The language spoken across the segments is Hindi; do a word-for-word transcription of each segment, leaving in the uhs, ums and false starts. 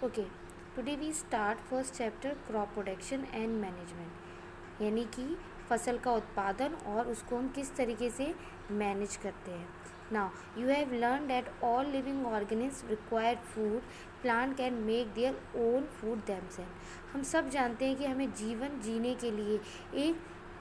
Okay, today we start first chapter crop production and management, यानी कि फसल का उत्पादन और उसको हम किस तरीके से मैनेज करते हैं. Now you have learn that all living organism require food. Plant can make their own food themselves. हम सब जानते हैं कि हमें जीवन जीने के लिए एक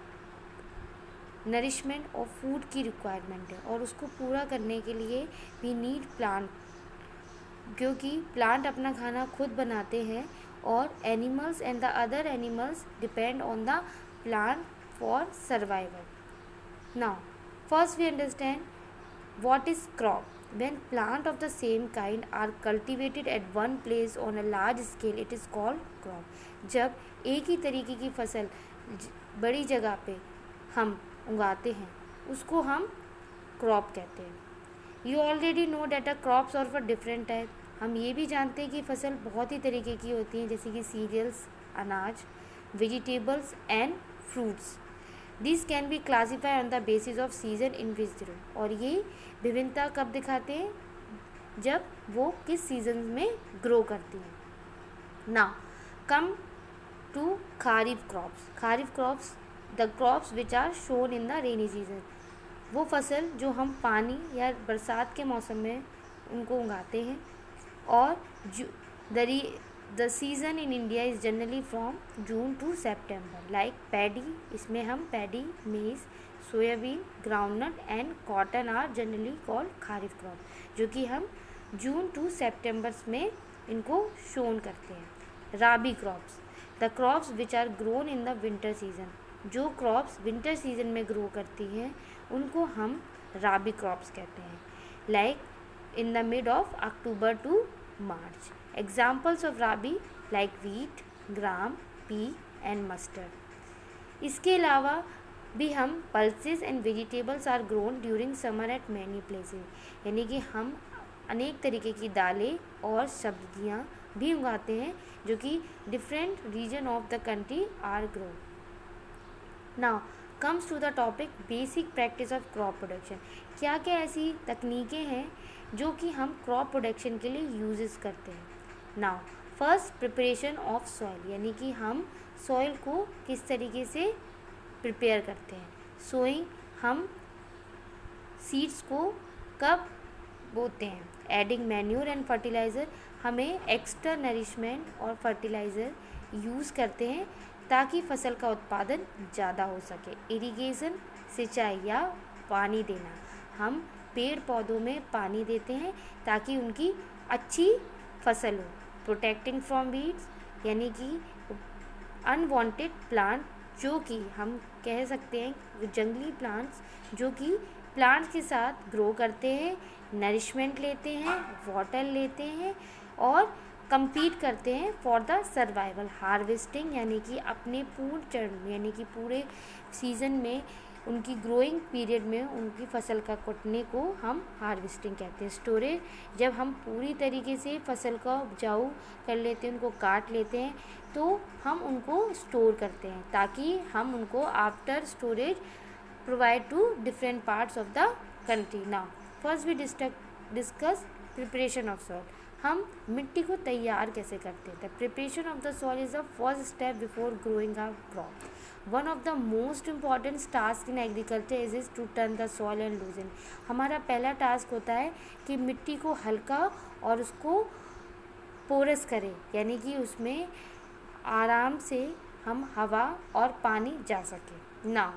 नरिशमेंट और फूड की रिक्वायरमेंट है और उसको पूरा करने के लिए वी नीड प्लांट, क्योंकि प्लांट अपना खाना खुद बनाते हैं और animals and the other animals depend on the plant for survival. Now first we understand what is crop. When plant of the same kind are cultivated at one place on a large scale, it is called crop. जब एक ही तरीके की फसल बड़ी जगह पे हम उगाते हैं उसको हम क्रॉप कहते हैं. You already know that a crops और फॉर डिफरेंट टाइप. हम ये भी जानते हैं कि फसल बहुत ही तरीके की होती हैं, जैसे कि सीरियल्स, अनाज, vegetables and fruits. This can be classify on the basis of season in which they. और ये विभिन्नता कब दिखाते हैं? जब वो किस सीजन में ग्रो करती हैं. Now come to kharif crops. Kharif crops the crops which are sown in the rainy season. वो फसल जो हम पानी या बरसात के मौसम में उनको उगाते हैं. और जो the the season in India is generally from June to September. Like paddy, इसमें हम paddy, maize, soybean, groundnut and cotton are generally called kharif crop, जो कि हम जून टू सेप्टेम्बर्स में इनको शोन करते हैं. Rabi crops the crops which are grown in the winter season. जो क्रॉप्स विंटर सीजन में ग्रो करती हैं उनको हम राबी क्रॉप्स कहते हैं. Like in the mid of October to March. Examples of rabi like wheat, gram, pea and mustard. इसके अलावा भी हम pulses and vegetables are grown during summer at many places. यानी कि हम अनेक तरीके की दालें और सब्जियां भी उगाते हैं जो कि different region of the country are grown. Now comes to the topic basic practice of crop production. क्या क्या ऐसी तकनीकें हैं जो कि हम क्रॉप प्रोडक्शन के लिए यूजेस करते हैं. Now first preparation of soil, यानी कि हम सॉइल को किस तरीके से प्रिपेयर करते हैं. सोइंग, हम सीड्स को कब बोते हैं. एडिंग मैन्योर एंड फर्टिलाइज़र, हमें एक्स्ट्रा नरिशमेंट और फर्टिलाइज़र यूज़ करते हैं ताकि फसल का उत्पादन ज़्यादा हो सके. इरिगेशन, सिंचाई या पानी देना, हम पेड़ पौधों में पानी देते हैं ताकि उनकी अच्छी फसल हो. प्रोटेक्टिंग फ्रॉम वीड्स, यानी कि अनवांटेड प्लांट, जो कि हम कह सकते हैं जंगली प्लांट्स जो कि प्लांट्स के साथ ग्रो करते हैं, नरिशमेंट लेते हैं, वाटर लेते हैं और compete करते हैं फॉर द सर्वाइवल. हार्वेस्टिंग, यानी कि अपने पूर्ण चरण यानी कि पूरे सीज़न में उनकी ग्रोइंग पीरियड में उनकी फसल का कटने को हम हार्वेस्टिंग कहते हैं. स्टोरेज, जब हम पूरी तरीके से फसल का उपजाऊ कर लेते हैं, उनको काट लेते हैं, तो हम उनको स्टोर करते हैं ताकि हम उनको after storage provide to different parts of the country. Now first we discuss preparation of soil. हम मिट्टी को तैयार कैसे करते हैं. The preparation of the soil is the first step before growing a crop. One of the most important task in agriculture is is to turn the soil and loosen. हमारा पहला टास्क होता है कि मिट्टी को हल्का और उसको पोरस करें, यानी कि उसमें आराम से हम हवा और पानी जा सके. Now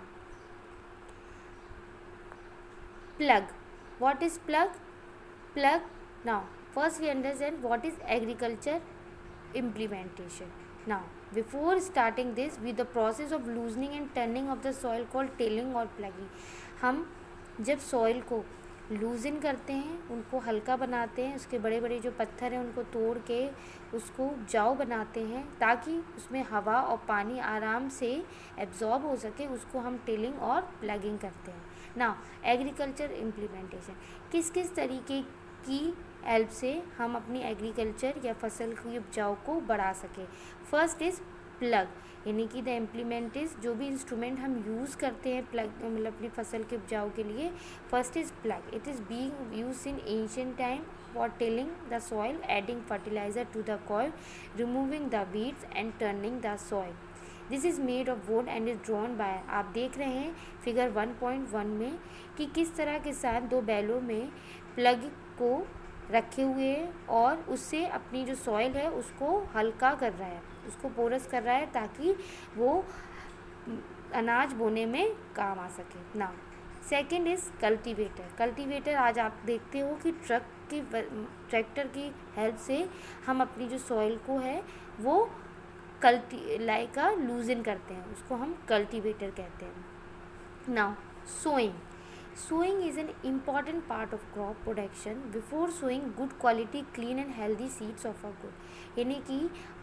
plug. What is plug? Plug. Now first we understand what is agriculture implementation. Now before starting this, with the process of loosening and turning of the soil called tilling or plugging. हम जब सॉइल को लूजन करते हैं, उनको हल्का बनाते हैं, उसके बड़े बड़े जो पत्थर हैं उनको तोड़ के उसको उपजाऊ बनाते हैं ताकि उसमें हवा और पानी आराम से एब्जॉर्ब हो सके, उसको हम टिलिंग और प्लगिंग करते हैं. नाउ एग्रीकल्चर इम्प्लीमेंटेशन, किस किस तरीके की हेल्प से हम अपनी एग्रीकल्चर या फसल की उपजाऊ को बढ़ा सकें. फर्स्ट इज़ प्लग, यानी कि द इम्प्लीमेंट इज़, जो भी इंस्ट्रूमेंट हम यूज़ करते हैं प्लग मतलब अपनी फसल के उपजाऊ के लिए. First is plug. It is being used in ancient time for tilling the soil, adding fertilizer to the coil, removing the weeds and turning the soil. This is made of wood and is drawn by. आप देख रहे हैं फिगर वन पॉइंट वन में कि किस तरह किसान दो बैलों में प्लग को रखे हुए हैं और उससे अपनी जो सॉइल है उसको हल्का कर रहा है, उसको पोरस कर रहा है ताकि वो अनाज बोने में काम आ सके। ना सेकंड इज़ कल्टीवेटर। कल्टीवेटर आज आप देखते हो कि ट्रक की ट्रैक्टर की हेल्प से हम अपनी जो सॉइल को है वो कल्टी लाइक अ लूजन करते हैं, उसको हम कल्टीवेटर कहते हैं। Now sowing. Sowing is an important part of crop production. Before sowing good quality clean and healthy seeds of a good, यानी कि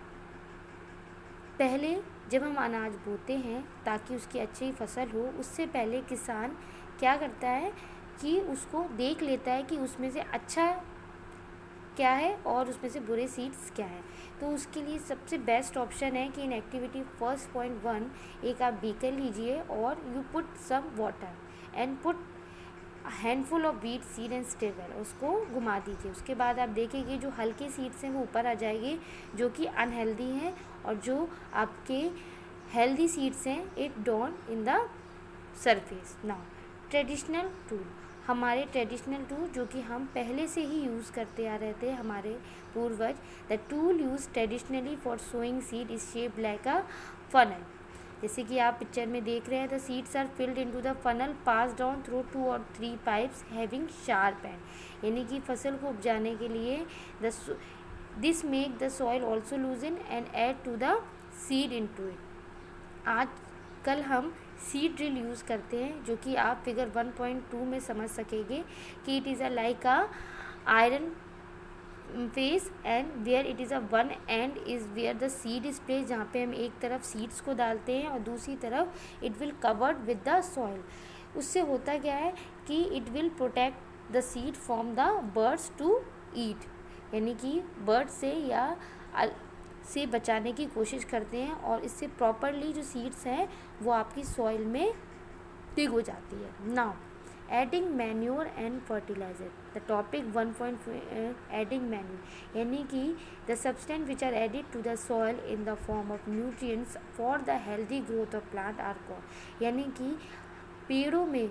पहले जब हम अनाज बोते हैं ताकि उसकी अच्छी फसल हो, उससे पहले किसान क्या करता है कि उसको देख लेता है कि उसमें से अच्छा क्या है और उसमें से बुरे सीड्स क्या है। तो उसके लिए सबसे बेस्ट ऑप्शन है कि in activity first point one एक आप बीकर लीजिए और you put some water and put handful of wheat seed and stir well, उसको घुमा दीजिए। उसके बाद आप देखेंगे जो हल्के सीड्स हैं वो ऊपर आ जाएगी जो कि अनहेल्दी हैं, और जो आपके हेल्दी सीड्स हैं it down in the surface. Now traditional tool. हमारे ट्रेडिशनल टूल जो कि हम पहले से ही यूज़ करते आ रहे थे हमारे पूर्वज। The tool use traditionally for sowing seed is shape like a funnel. जैसे कि आप पिक्चर में देख रहे हैं, the seeds are filled into the funnel pass down through two और three pipes having sharp end, यानी कि फसल को उपजाने के लिए the this make the soil also loosen and add to the seed into it. आज कल हम सीड ड्रिल यूज़ करते हैं जो कि आप फिगर वन पॉइंट टू में समझ सकेंगे कि it is a like a iron face and where it is a one and is where the seed is place, जहाँ पे हम एक तरफ सीड्स को डालते हैं और दूसरी तरफ it will covered with the soil. उससे होता क्या है कि it will protect the seed from the birds to eat, यानी कि बर्ड से या से बचाने की कोशिश करते हैं और इससे प्रॉपरली जो सीड्स हैं वो आपकी सॉइल में डिग हो जाती है। Now adding manure and fertilizer. The topic one point adding manure, यानी कि the substance which are added to the soil in the form of nutrients for the healthy growth of plant are called, यानी कि पेड़ों में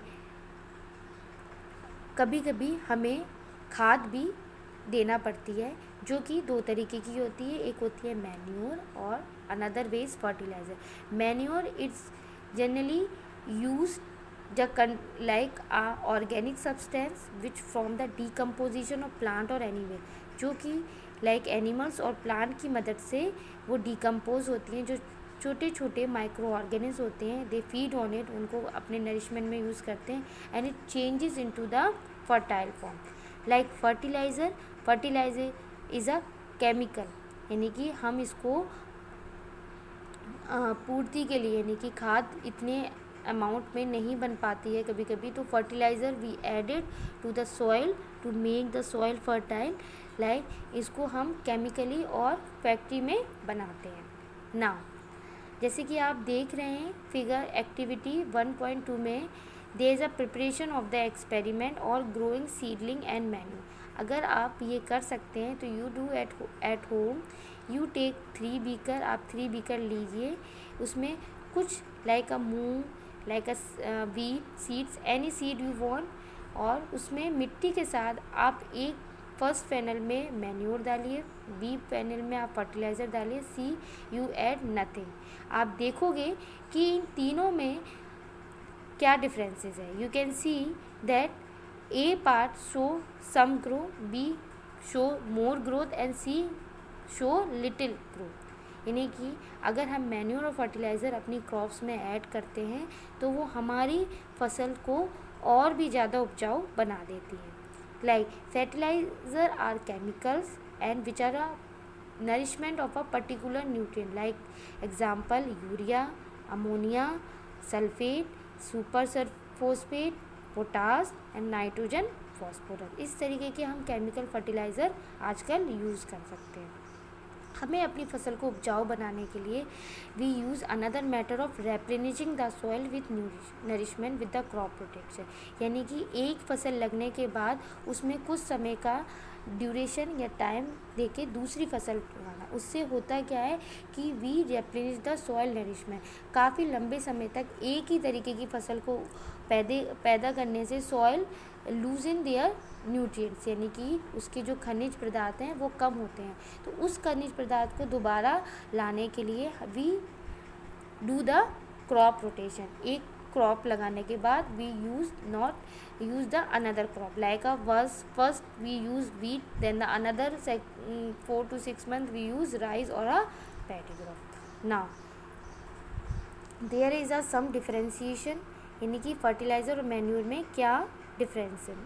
कभी कभी हमें खाद भी देना पड़ती है जो कि दो तरीके की होती है, एक होती है मैन्योर और another way is fertilizer. Manure it's generally use like a organic substance which from the decomposition of plant और एनिमल, जो कि लाइक एनिमल्स और प्लांट की मदद से वो डीकम्पोज होती हैं। जो छोटे छोटे माइक्रो ऑर्गेनिज होते हैं दे फीड ऑन इट, उनको अपने नरिशमेंट में यूज़ करते हैं and it changes into the fertile form. Like fertilizer, fertilizer is a chemical, यानी कि हम इसको पूर्ति के लिए, यानी कि खाद इतने अमाउंट में नहीं बन पाती है कभी कभी, तो fertilizer we added to the soil to make the soil fertile, like इसको हम केमिकली और फैक्ट्री में बनाते हैं। नाउ जैसे कि आप देख रहे हैं figure activity one point two में there is a preparation of the experiment और ग्रोइंग सीडलिंग एंड मैन्यू। अगर आप ये कर सकते हैं तो you do at at home, you take three beaker, आप थ्री बीकर लीजिए, उसमें कुछ like a moong, like a wheat seeds, any seed you want, और उसमें मिट्टी के साथ आप एक फर्स्ट पैनल में मैन्योर डालिए, बी पैनल में आप फर्टिलाइज़र डालिए, सी यू ऐड नथिंग। आप देखोगे कि इन तीनों में क्या डिफरेंसेस है। You can see that A part show some growth, B show more growth and C show little growth। यानी कि अगर हम मैन्योर और फर्टिलाइज़र अपनी क्रॉप्स में ऐड करते हैं तो वो हमारी फसल को और भी ज़्यादा उपजाऊ बना देती है। Like fertilizer are chemicals and which are a nourishment of a particular nutrient, like example urea, ammonia, sulphate, super sulphosphate, potash and nitrogen phosphorus. इस तरीके के हम केमिकल फर्टिलाइज़र आजकल यूज़ कर सकते हैं। हमें अपनी फसल को उपजाऊ बनाने के लिए we use another matter of replenishing the soil with nourishment with the crop protection, यानी कि एक फसल लगने के बाद उसमें कुछ समय का ड्यूरेशन या टाइम देके दूसरी फसल लगाना। उससे होता क्या है कि we replenish the soil nourishment. काफ़ी लंबे समय तक एक ही तरीके की फसल को पैदे पैदा करने से soil lose in their nutrients, यानी कि उसके जो खनिज पदार्थ हैं वो कम होते हैं। तो उस खनिज पदार्थ को दोबारा लाने के लिए we do the crop rotation. एक क्रॉप लगाने के बाद we use not use the another crop, like a verse first we use wheat, then the another four to six month we use rice और a paddy crop. Now there is a some differentiation, यानी कि फर्टिलाइज़र और मैन्यूर में क्या डिफरेंस है।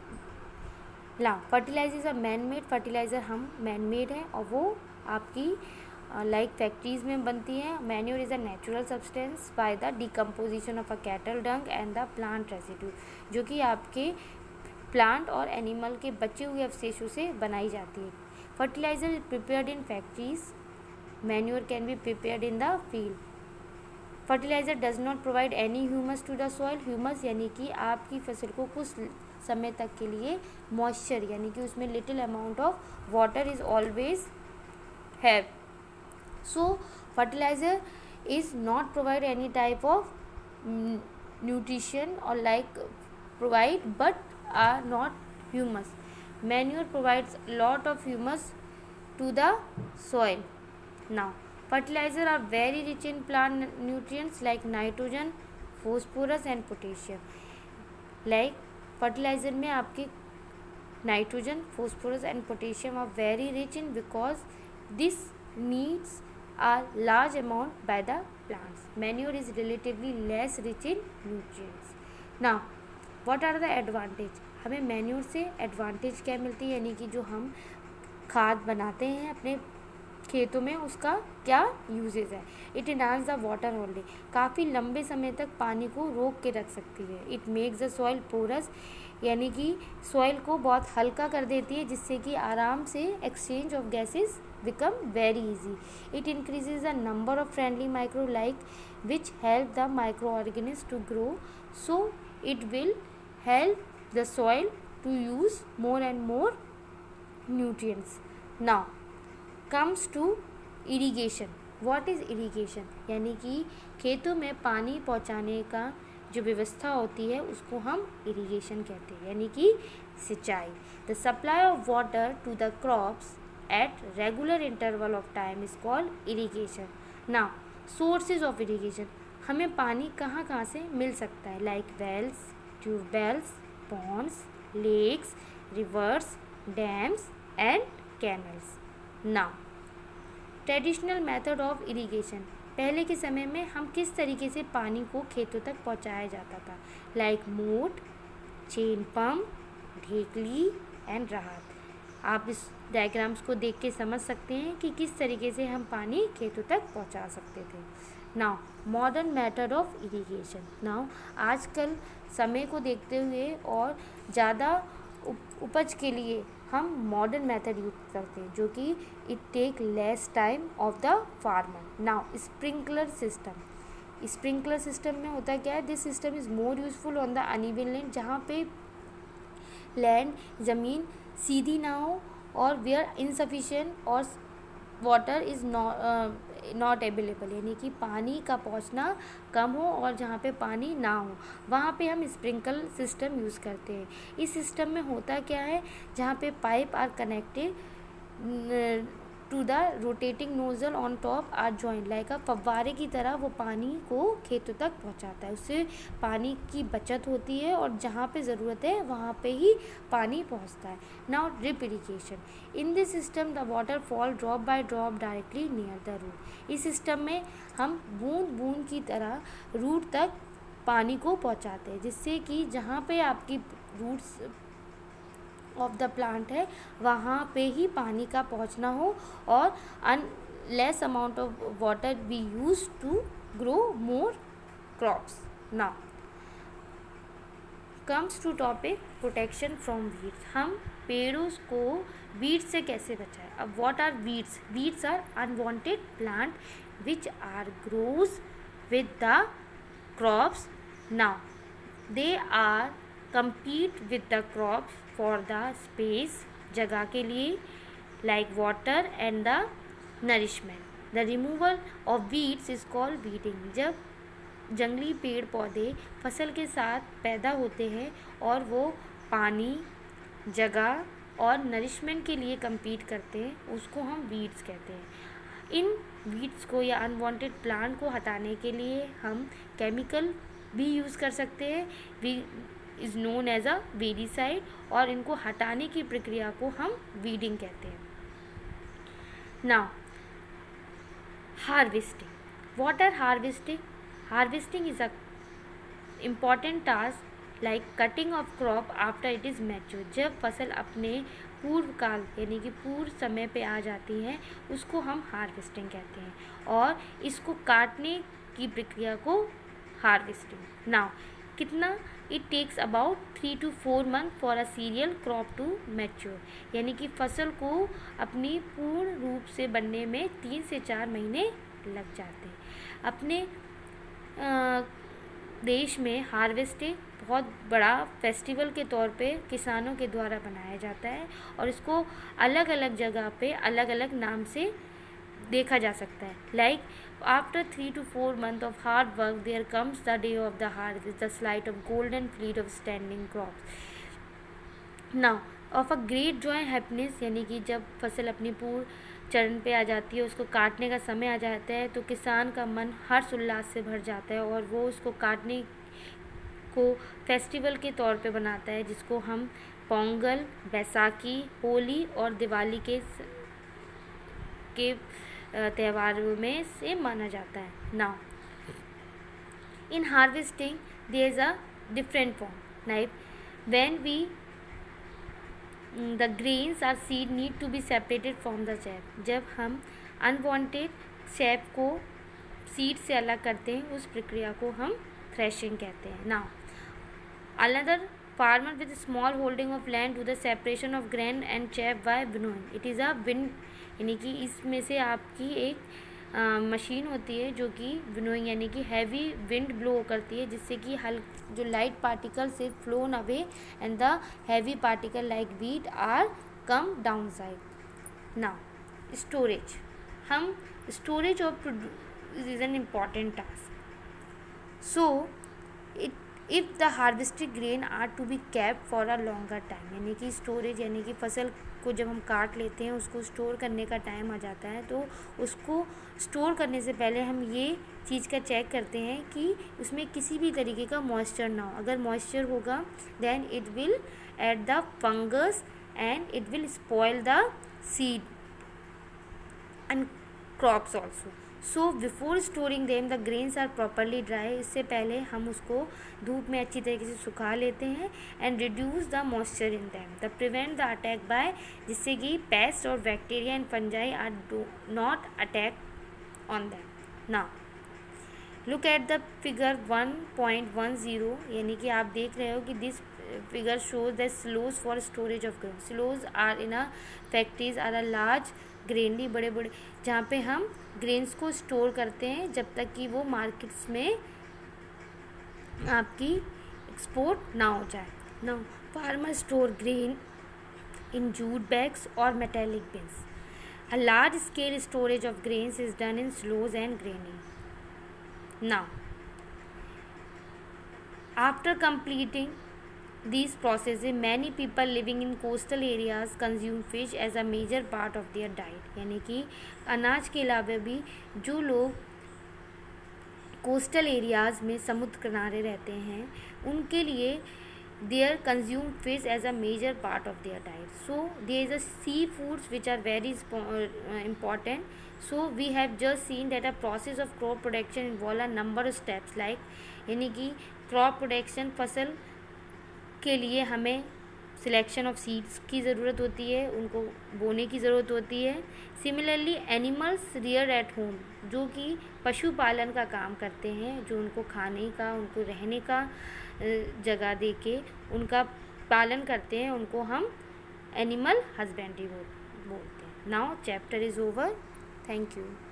ला fertilizer is a man made fertilizer, हम मैन मेड है और वो आपकी लाइक uh, फैक्ट्रीज like में बनती हैं। Manure is a natural substance by the decomposition of a cattle dung and the plant residue, जो कि आपके प्लांट और एनिमल के बचे हुए अवशेषों से बनाई जाती है। Fertilizer is prepared in factories, manure can be prepared in the field. Fertilizer does not provide any humus to the soil. Humus यानी कि आपकी फसल को कुछ समय तक के लिए मॉइस्चर, यानी कि उसमें little amount of water is always have. So fertilizer is not provide any type of mm, nutrition or like provide but are not humus. Manure provides lot of humus to the soil. Now fertilizer are very rich in plant nutrients like nitrogen, phosphorus and potassium. Like fertilizer में आपके nitrogen, phosphorus and potassium are very rich in because this needs are large amount by the plants. Manure is relatively less rich in nutrients. Now what are the advantage? हमें मैन्योर से एडवांटेज क्या मिलती है, यानी कि जो हम खाद बनाते हैं अपने खेतों में उसका क्या यूजेज है। It enhance the water holding, काफ़ी लंबे समय तक पानी को रोक के रख सकती है। It makes the soil porous, यानी कि सॉइल को बहुत हल्का कर देती है जिससे कि आराम से exchange of gases become very easy. It increases the number of friendly micro like which help the microorganisms to grow, so it will help the soil to use more and more nutrients. Now comes to irrigation. What is irrigation? यानी कि खेतों में पानी पहुंचाने का जो व्यवस्था होती है उसको हम इरिगेशन कहते हैं, यानी कि सिंचाई। The supply of water to the crops at regular interval of time is called irrigation. Now sources of irrigation, हमें पानी कहाँ कहाँ से मिल सकता है, like wells, tubewells, ponds, lakes, rivers, dams and canals. Now traditional method of irrigation, पहले के समय में हम किस तरीके से पानी को खेतों तक पहुंचाया जाता था, लाइक मोट, चेन पंप, ढेकली एंड राहत। आप इस डायग्राम्स को देख के समझ सकते हैं कि किस तरीके से हम पानी खेतों तक पहुंचा सकते थे। Now modern method of irrigation, now आजकल समय को देखते हुए और ज़्यादा उपज के लिए हम मॉडर्न मेथड यूज करते हैं जो कि it take less time of the farmer. Now sprinkler system, sprinkler system में होता क्या है, this system is more useful on the uneven land, जहाँ पे लैंड ज़मीन सीधी ना हो और वेयर इनसफिशिएंट और वाटर इज़ नॉट अवेलेबल, यानी कि पानी का पहुंचना कम हो और जहाँ पे पानी ना हो वहाँ पे हम स्प्रिंकल सिस्टम यूज़ करते हैं। इस सिस्टम में होता क्या है, जहाँ पे pipe are connected to the rotating nozzle on top are joint, like a फव्वारे की तरह वो पानी को खेतों तक पहुंचाता है। उससे पानी की बचत होती है और जहाँ पे ज़रूरत है वहाँ पे ही पानी पहुंचता है। Now drip irrigation, in this system the water fall drop by drop directly near the root. इस सिस्टम में हम बूंद बूंद की तरह रूट तक पानी को पहुँचाते हैं, जिससे कि जहाँ पे आपकी रूट्स ऑफ द प्लांट है वहाँ पे ही पानी का पहुँचना हो और and less amount of water be use to grow more crops. Now comes to topic protection from weeds, हम पेड़ों को वीड्स से कैसे बचाएं। अब what are weeds, weeds are unwanted plant which are grows with the crops. Now they are compete with the crops for the space, जगह के लिए, like water and the nourishment. The removal of weeds is called weeding. जब जंगली पेड़ पौधे फसल के साथ पैदा होते हैं और वो पानी, जगह और नरिशमेंट के लिए compete करते हैं, उसको हम वीड्स कहते हैं. इन वीड्स को या अनवांटेड प्लांट को हटाने के लिए हम केमिकल भी यूज़ कर सकते हैं, we is known as a weedicide, और इनको हटाने की प्रक्रिया को हम वीडिंग कहते हैं. Now harvesting. What are harvesting? Harvesting is a important task like cutting of crop after it is mature. जब फसल अपने पूर्व काल यानी कि पूर्व समय पे आ जाती है, उसको हम हार्वेस्टिंग कहते हैं, और इसको काटने की प्रक्रिया को हार्वेस्टिंग. नाउ कितना it takes about three to four month for a cereal crop to mature. यानी कि फसल को अपनी पूर्ण रूप से बनने में तीन से चार महीने लग जाते हैं. अपने आ, देश में हार्वेस्टिंग बहुत बड़ा फेस्टिवल के तौर पे किसानों के द्वारा बनाया जाता है, और इसको अलग अलग जगह पे अलग अलग नाम से देखा जा सकता है. Like after three to four month of hard work there comes the day of the harvest, the slight of golden fleet of standing crops. Now of a great joy happiness. यानी कि जब फसल अपनी पूर्ण चरण पे आ जाती है, उसको काटने का समय आ जाता है, तो किसान का मन हर्ष उल्लास से भर जाता है और वो उसको काटने को फेस्टिवल के तौर पे बनाता है, जिसको हम पोंगल, बैसाखी, होली और दिवाली के के त्योहारों में से माना जाता है. Now in harvesting there is a different form. Like when we the grains are seed need to be separated from the chaff. जब हम अनवांटेड चैप को सीड से अलग करते हैं, उस प्रक्रिया को हम थ्रेशिंग कहते हैं. Now another farmer with small holding of land do the separation of grain and chaff by winnowing. It is a wind, यानी कि इसमें से आपकी एक मशीन होती है जो कि विनोइंग यानी कि हैवी विंड ब्लो करती है, जिससे कि हल जो लाइट पार्टिकल से flown away and the heavy particle like wheat are come down side. Now storage. हम storage of is an important task. So it if the harvested grain are to be kept for a longer time. यानी कि स्टोरेज यानी कि फसल को जब हम काट लेते हैं, उसको स्टोर करने का टाइम आ जाता है, तो उसको स्टोर करने से पहले हम ये चीज़ का चेक करते हैं कि उसमें किसी भी तरीके का मॉइस्चर ना हो. अगर मॉइस्चर होगा then it will add the fungus and it will spoil the seed and crops also. So before storing them the grains are properly dry. इससे पहले हम उसको धूप में अच्छी तरीके से सुखा लेते हैं and reduce the moisture in them the prevent the attack by, जिससे कि पेस्ट और bacteria and fungi are do not attack on them. Now look at the figure one point one zero. यानी कि आप देख रहे हो कि this figure shows the silos for storage of grain. Silos are in a factories are a large granary, बड़े बड़े जहाँ पे हम ग्रेन्स को स्टोर करते हैं जब तक कि वो मार्केट्स में आपकी एक्सपोर्ट ना हो जाए. Now farmer store grain in jute bags और metallic bins. A large scale storage of grains is done in silos and graining. Now after completing these processes, many people living in coastal areas consume fish as a major part of their diet. यानी कि अनाज के अलावा भी जो लोग कोस्टल एरियाज़ में समुद्र किनारे रहते हैं, उनके लिए their consume fish as a major part of their diet. So there is a sea foods which are very important. So we have just seen that a process of crop production involve a number of steps like, यानी कि क्रॉप प्रोडक्शन फसल के लिए हमें सिलेक्शन ऑफ सीड्स की ज़रूरत होती है, उनको बोने की ज़रूरत होती है. Similarly animals rear at home, जो कि पशुपालन का काम करते हैं, जो उनको खाने का, उनको रहने का जगह दे के उनका पालन करते हैं, उनको हम एनिमल हस्बेंड्री बोलते हैं. Now chapter is over. Thank you.